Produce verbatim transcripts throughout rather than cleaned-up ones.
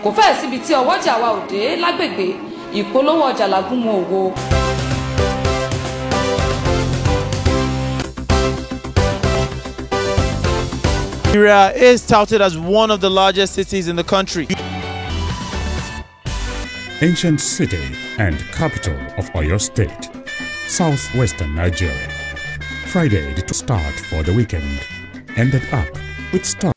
Kò fẹ́ síbi tí ọwọ́jà wa ò dé lágbègbè ìpolówó ọjà làgúnmu òwò. Nigeria is touted as one of the largest cities in the country. Ancient city and capital of Oyo State, southwestern Nigeria. Friday, the start for the weekend, ended up with start.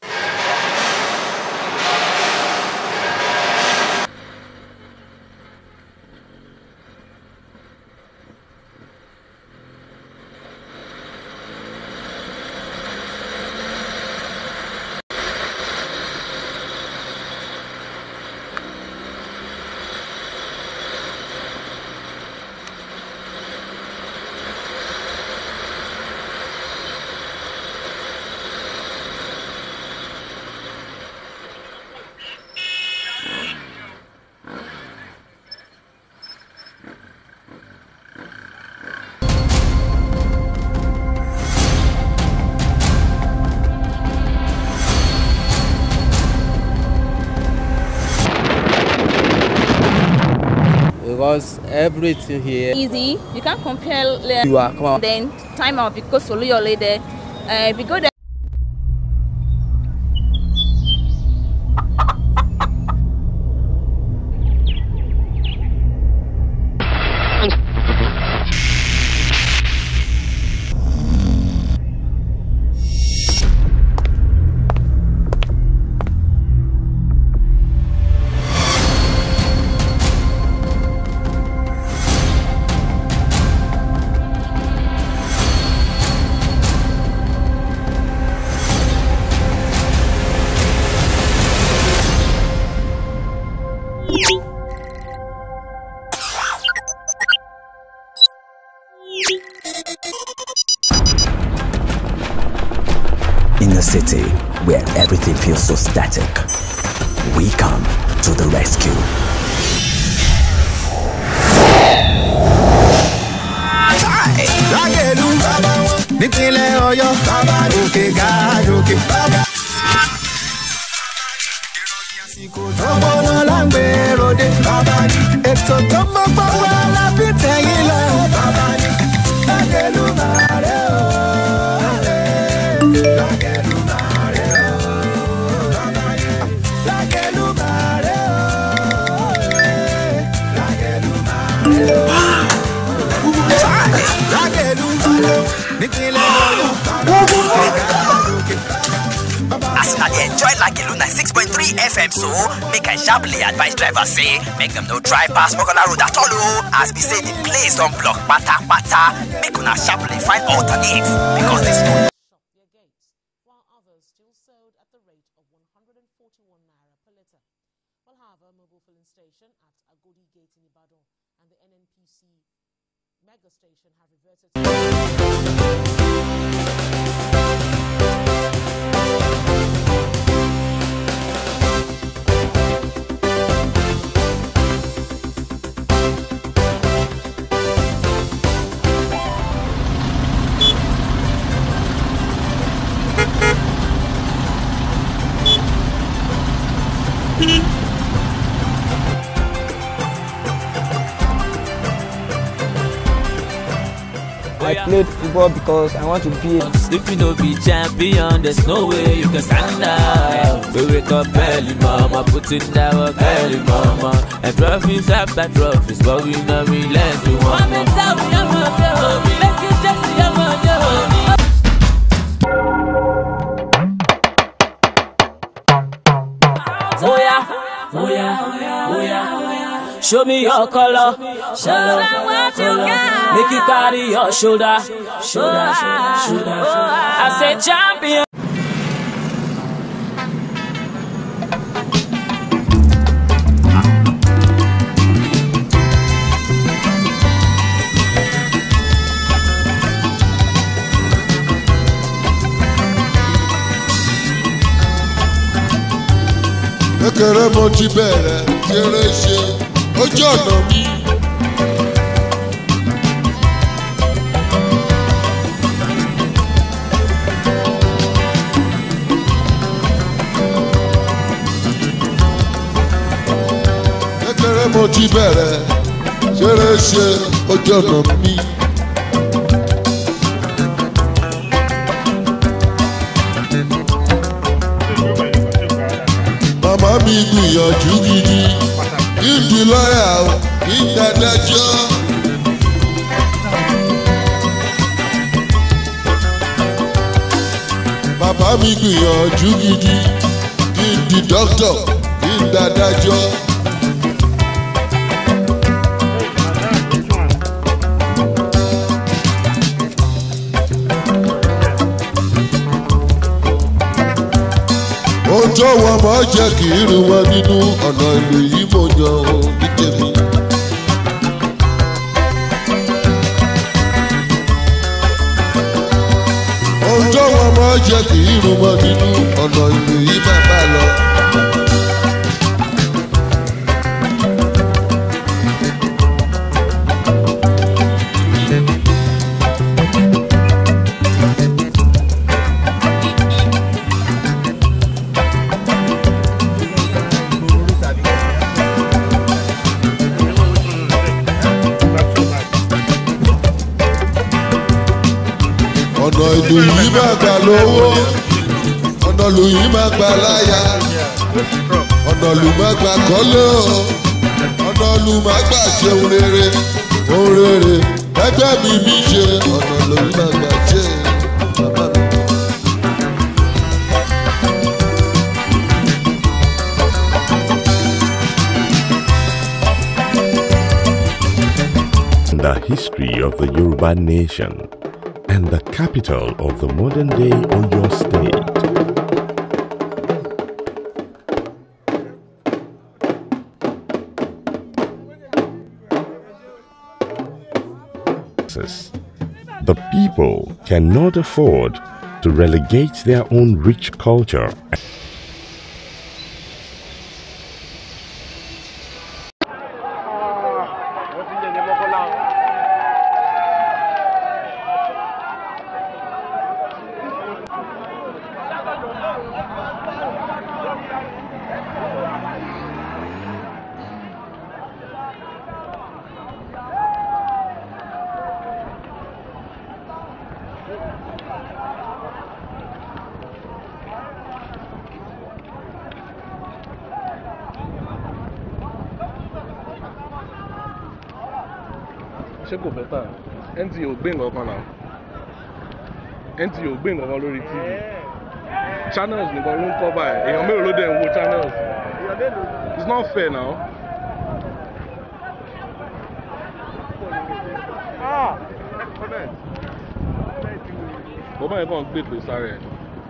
Because everything here easy, you can't compare. You are, come on. Then time out because solo your lady. Uh, we go there. In a city where everything feels so static, we come to the rescue. As I enjoy Lagelu ninety-six point three F M, so make I sharply advise drivers say make them no drive past Mokola Road at all. As we say the place don't block pata pata, make una sharply find alternates because this road. Shop their gates, while others still sold at the rate of one hundred forty-one naira per litre. We'll have a mobile filling station at Agodi Gate in Ibadan and the N N P C mega station have reverted to I played football because I want to be a... If you know be champion, there's no way you can stand out. We wake up early, mama, put it down early, mama. And trophies after trophies, but we know we learn to want more. Make you just see your money. Oh yeah, oh yeah, oh yeah. Show me your color, show what you got. Make you carry your shoulder, shoulder, shoulder, shoulder. I say champion. Ekere mo ti bẹ̀rẹ̀ ṣeré ṣe ojú ọ̀nà mi. ṣeré mo ti bẹ̀rẹ̀ ṣeré ṣe ojú ọ̀nà mi. Màmá mi gbìyànjú gidi kí n di lọ́yà kí n dádájọ́. Bàbá mi gbìyànjú gidi kí n di dókítà kí n dádájọ́. Ohun tó wọ́n mọ̀ jẹ́ kí irun wọn nínú ọ̀nà ìlú yìí mo yan ohun ní tèmi. Ohun tó wọ́n mọ̀ jẹ́ kí irun wọn nínú ọ̀nà ìlú yìí máa bá lọ. Ọ̀nà ìlú yìí máa gbà lówó, ọ̀nà ìlú yìí máa gbà láyà, ọ̀nà ìlú máa gbà kọ́lé o, ọ̀nà ìlú máa gbà ṣe ohun rere, ohun rere ẹgbẹ́ mi mi ṣe, ọ̀nà ìlú yìí máa gbà ṣe bàbá mi. The history of the Yoruba nation and the capital of the modern-day Oyo State. The people cannot afford to relegate their own rich culture. ṣé kò fẹ́ tà N T A ò gbé nǹkan kan náà N T A ò gbé nǹkan kan lórí T V channels nìkan ló ń kọ́ báyìí èèyàn mélòó ló dẹ̀ ń wo channels it's not fair now. bọ́bá yẹn kàn ń gbé pè sáré ẹ̀.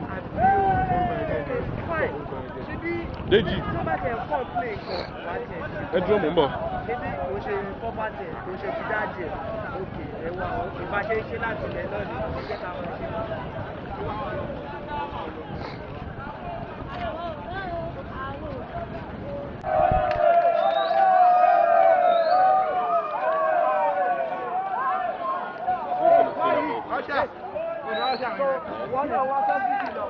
Déjì ẹ dúró mò ń bọ̀. kò ṣe property kò ṣe ti dáàdì ẹ̀ òkè ẹ̀wà ìbáṣe ṣe láti ilẹ̀ náà ní ìjẹ́ ká máa ṣe. Wọ́n náà wá sọ́fíìsì lọ.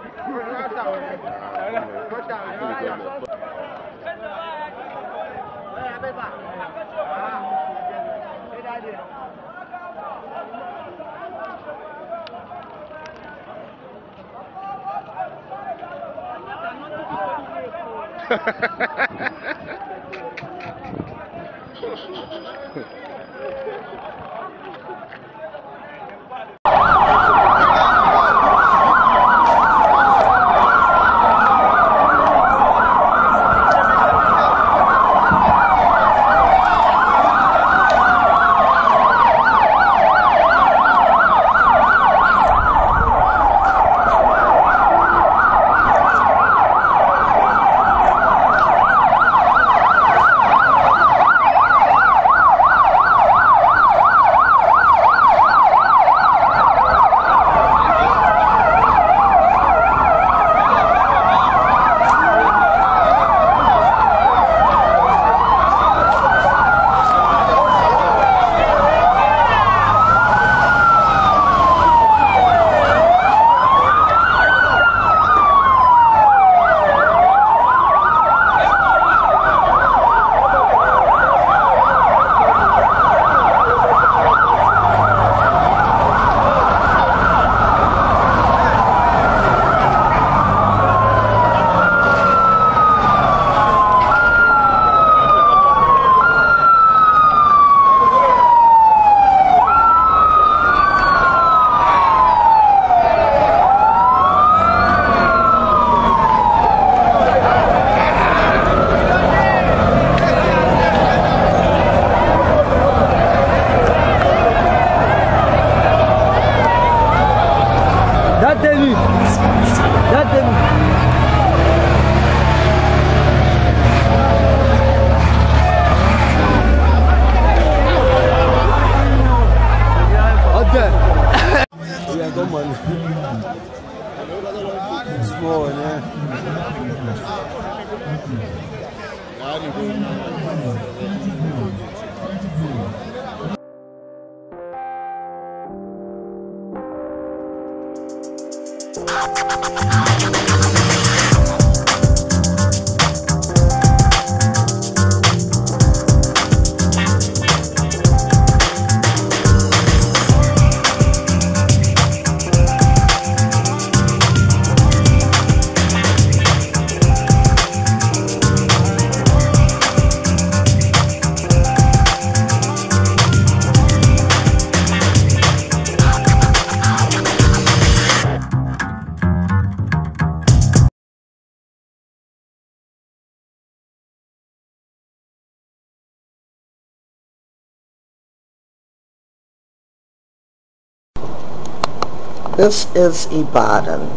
This is Ibadan,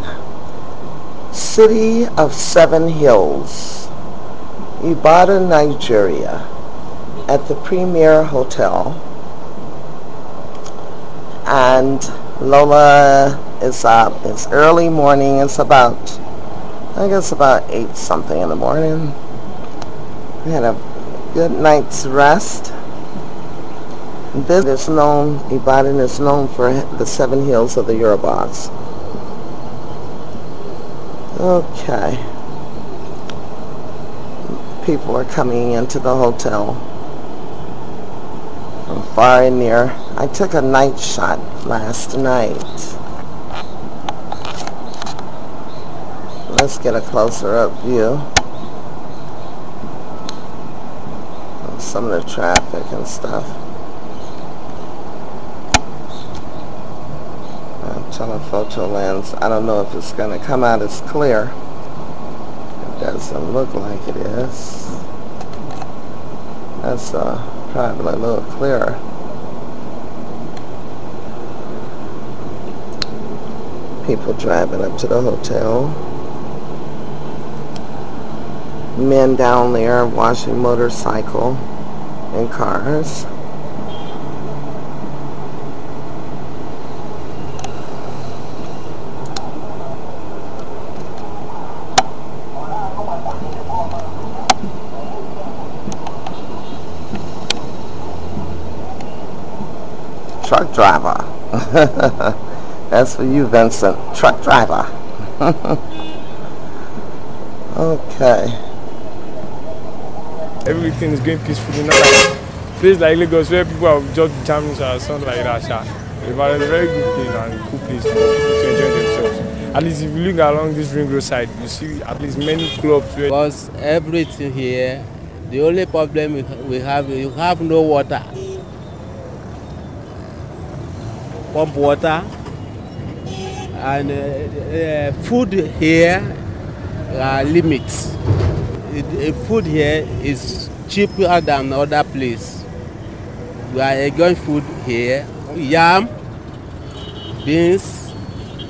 city of seven hills, Ibadan, Nigeria, at the Premier Hotel. And Lola is up. It's early morning. It's about, I guess about eight something in the morning. We had a good night's rest. This is known, Ibadan is known for the seven hills of the Yorubas. Okay. People are coming into the hotel from far and near. I took a night shot last night. Let's get a closer up view of some of the traffic and stuff. Telephoto lens. I don't know if it's going to come out as clear. It doesn't look like it is. That's uh, probably a little clearer. People driving up to the hotel. Men down there washing motorcycle and cars. Truck driver. That's for you, Vincent. Truck driver. Okay. Everything is going peacefully. Not like place like Lagos where people have just jamming or something like that. Ibadan is a very good place and cool place for people to enjoy themselves. At least if you look along this ring road side, you see at least many clubs where because everything here, the only problem we have, you have no water. Pump water and uh, uh, food here are limits. It, uh, food here is cheaper than other place. We are enjoying food here, yam, beans,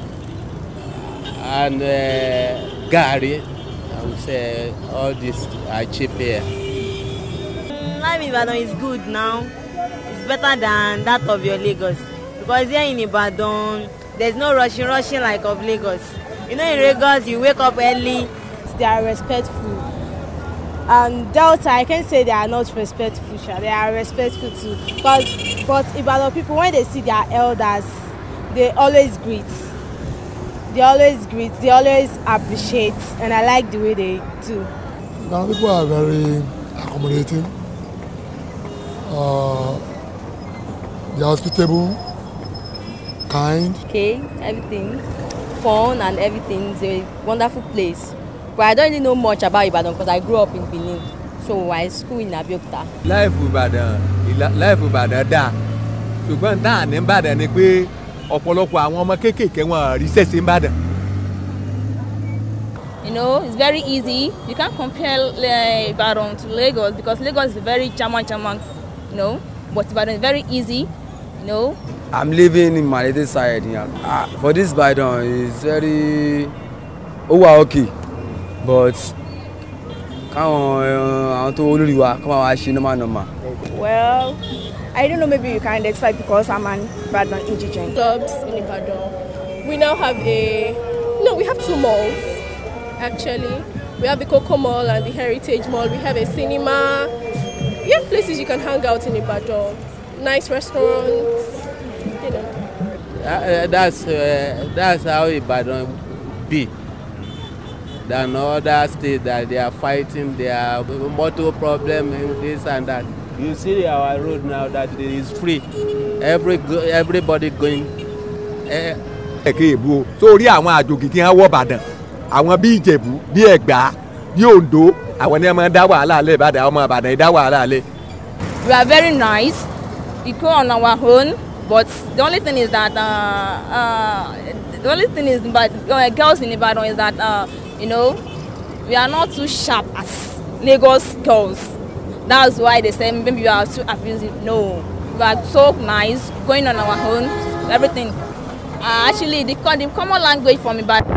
and uh, gari. I would say all these are cheap here. Life in Ibadan is good now. It's better than that of your Lagos. Because here in Ibadan, there's no rushing, rushing like of Lagos. You know, in Lagos, you wake up early. They are respectful. And Delta, I can say they are not respectful. They are respectful too. But, but Ibadan people, when they see their elders, they always greet. They always greet. They always appreciate. And I like the way they do. Ibadan people are very accommodating. Uh, they are hospitable. Kind. Okay, everything, fun and everything. It's a wonderful place. But I don't really know much about Ibadan because I grew up in Benin. So I school in Abeokuta. Life Ibadan, life Ibadan da. Ṣùgbọ́n tá ní Ìbàdàn ni pé ọ̀pọ̀lọpọ̀ àwọn ọmọ kéékèèké wọn rí ṣẹ̀ṣẹ̀ Ìbàdàn. You know, it's very easy. You can't compare uh, Ibadan to Lagos because Lagos is very German, German, you know. But Ibadan is very easy, you know. I'm living in Malete side here. Uh, for this Ibadan, it's very oh okay, but can't normal normal. Well, I don't know. Maybe you can identify because I'm an Ibadan indigent. Clubs in Ibadan. We now have a no. We have two malls actually. We have the Coco Mall and the Heritage Mall. We have a cinema. We have places you can hang out in Ibadan. Nice restaurants, you know. Uh, that's uh, that's how Ibadan be. Than other states that they are fighting their motor problem and this and that. You see our road now that it is free. Every everybody going. Ẹ̀kẹ́ èbú o sórí àwọn àjòjì tí wọ́n wọ́ Ìbàdàn àwọn bíi Ìjẹ̀bú bíi Ẹ̀gbá bíi Oǹdó àwọn ni wọ́n máa ń dá wàhálà lẹ̀ Ìbàdàn ọmọ Ìbàdàn dá wàhálà lẹ̀. We are very nice. We go on our own, but the only thing is that uh, uh, the only thing is but uh, girls in Ibadan is that uh, you know we are not too sharp as Lagos girls. That's why they say maybe we are too abusive. No, we are so nice, going on our own, everything. Uh, actually, the, the common language from Ibadan.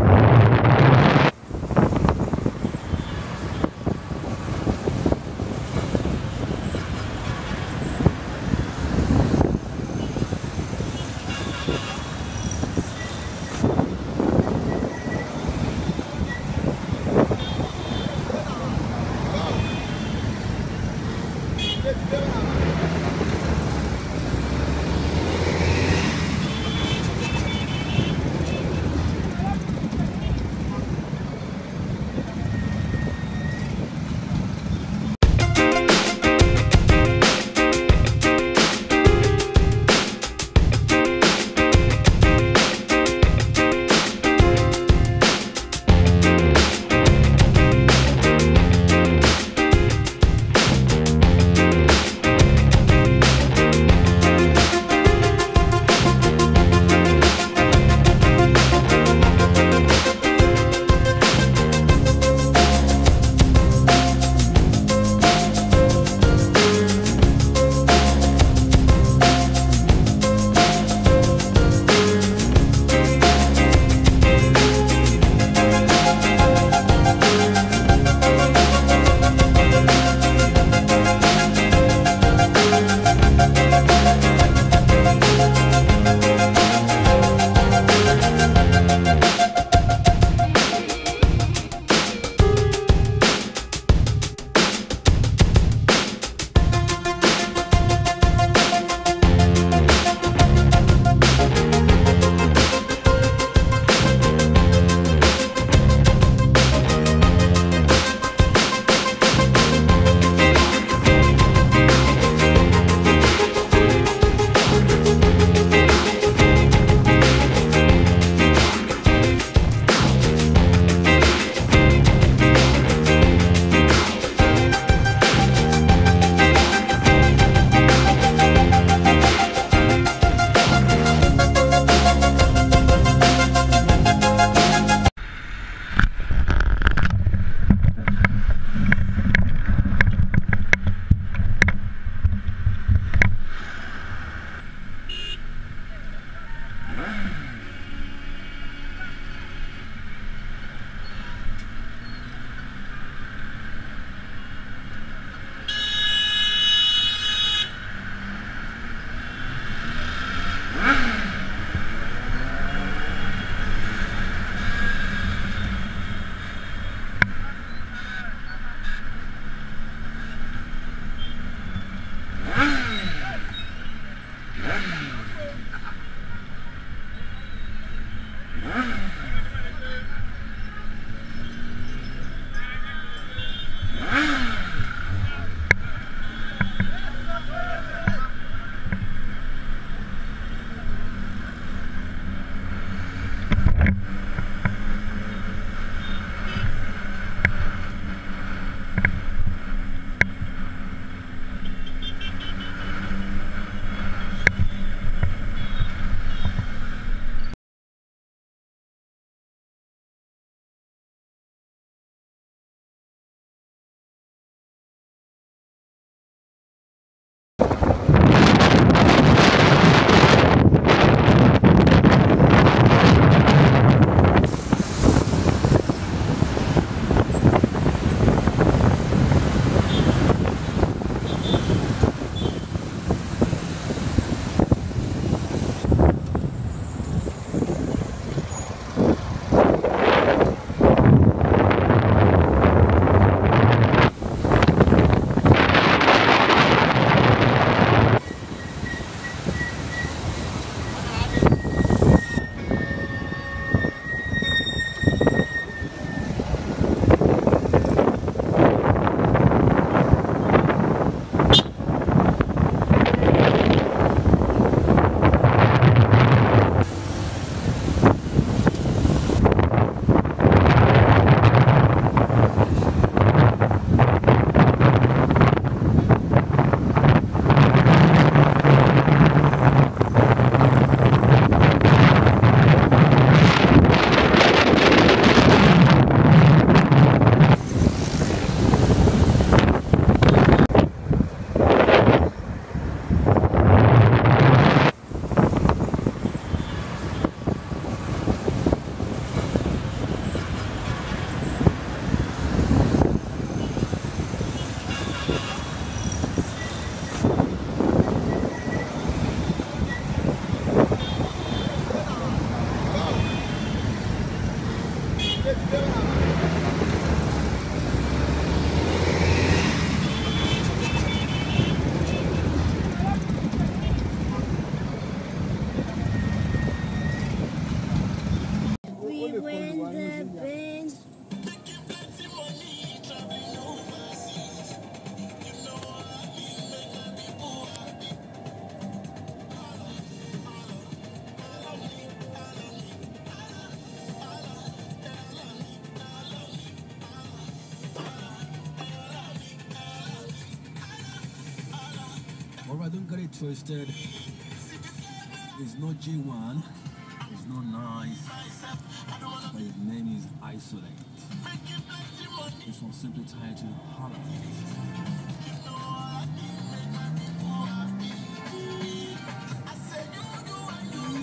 Alright, don't get it twisted. It's not J one, it's not nice, but his name is Isolate. This one simply titled Holla.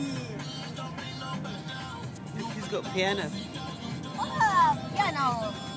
He's got piano. Oh, piano.